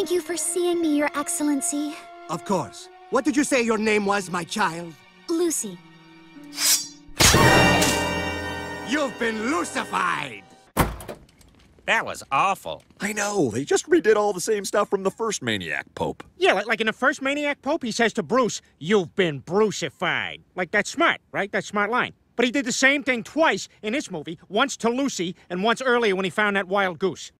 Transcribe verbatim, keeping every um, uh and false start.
Thank you for seeing me, Your Excellency. Of course. What did you say your name was, my child? Lucy. You've been Lucified! That was awful. I know, they just redid all the same stuff from the first Maniac Pope. Yeah, like, like in the first Maniac Pope, he says to Bruce, "You've been Brucified." Like, that's smart, right? That's a smart line. But he did the same thing twice in this movie, once to Lucy and once earlier when he found that wild goose.